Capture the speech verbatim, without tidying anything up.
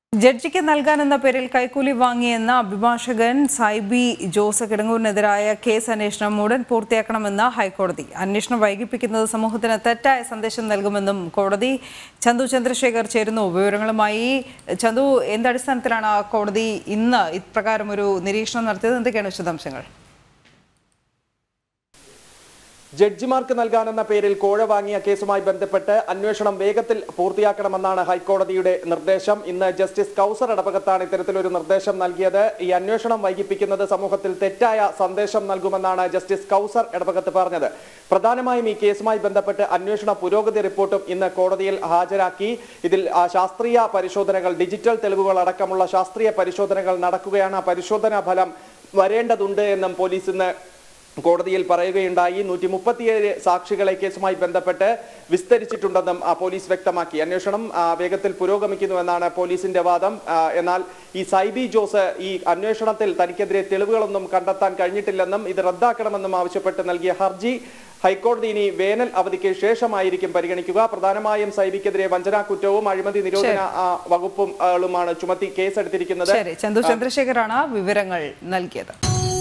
ജഡ്ജിക്ക് നൽകാനെന്ന പേരിൽ കൈക്കൂലി വാങ്ങിയെന്ന അഭിഭാഷകൻ സൈബി ജോസ് കിടങ്ങൂരിനെതിരായ കേസ് അന്വേഷണം ഉടൻ പൂർത്തിയാക്കണമെന്ന് ഹൈക്കോടതി. അന്വേഷണം വൈകിപ്പിക്കുന്നത് സമൂഹത്തിന് തെറ്റായ സന്ദേശം നൽകുമെന്നും കോടതി. ചന്തു ചന്ദ്രശേഖർ ചേരുന്നു വിവരങ്ങളുമായി. ചന്തു, എന്തടിസ്ഥാനത്തിലാണ് കോടതി ഇന്ന് ഇപ്രകാരം ഒരു നിരീക്ഷണം നടത്തിയത്? എന്തൊക്കെയാണ് വിശദാംശങ്ങൾ? ജഡ്ജിമാർക്ക് നൽകാനെന്ന പേരിൽ കോഴ വാങ്ങിയ കേസുമായി ബന്ധപ്പെട്ട് അന്വേഷണം വേഗത്തിൽ പൂർത്തിയാക്കണമെന്നാണ് ഹൈക്കോടതിയുടെ നിർദ്ദേശം. ഇന്ന് ജസ്റ്റിസ് കൗസർ ഇടപെട്ടാണ് ഇത്തരത്തിലൊരു നിർദ്ദേശം നൽകിയത്. ഈ അന്വേഷണം വൈകിപ്പിക്കുന്നത് സമൂഹത്തിൽ തെറ്റായ സന്ദേശം നൽകുമെന്നാണ് ജസ്റ്റിസ് കൗസർ ഇടപെട്ട് പറഞ്ഞത്. പ്രധാനമായും ഈ കേസുമായി ബന്ധപ്പെട്ട് അന്വേഷണ പുരോഗതി റിപ്പോർട്ടും ഇന്ന് കോടതിയിൽ ഹാജരാക്കി. ഇതിൽ ശാസ്ത്രീയ പരിശോധനകൾ, ഡിജിറ്റൽ തെളിവുകൾ അടക്കമുള്ള ശാസ്ത്രീയ പരിശോധനകൾ നടക്കുകയാണ്. പരിശോധനാ ഫലം വരേണ്ടതുണ്ട് എന്നും പോലീസ് ഇന്ന് കോടതിയിൽ പറയുകയുണ്ടായി. നൂറ്റി മുപ്പത്തിയേഴ് സാക്ഷികളെ കേസുമായി ബന്ധപ്പെട്ട് വിസ്തരിച്ചിട്ടുണ്ടെന്നും പോലീസ് വ്യക്തമാക്കി. അന്വേഷണം വേഗത്തിൽ പുരോഗമിക്കുന്നുവെന്നാണ് പോലീസിന്റെ വാദം. എന്നാൽ ഈ സൈബി ജോസ് ഈ അന്വേഷണത്തിൽ തനിക്കെതിരെ തെളിവുകളൊന്നും കണ്ടെത്താൻ കഴിഞ്ഞിട്ടില്ലെന്നും ഇത് റദ്ദാക്കണമെന്നും ആവശ്യപ്പെട്ട് നൽകിയ ഹർജി ഹൈക്കോടതി ഇനി വേനൽ അവധിക്ക് ശേഷമായിരിക്കും പരിഗണിക്കുക. പ്രധാനമായും സൈബിക്കെതിരെ വഞ്ചനാ കുറ്റവും അഴിമതി നിരോധന വകുപ്പുമാണ് ചുമത്തി കേസെടുത്തിരിക്കുന്നത്. ചന്തു ചന്ദ്രശേഖറാണ് വിവരങ്ങൾ നൽകിയത്.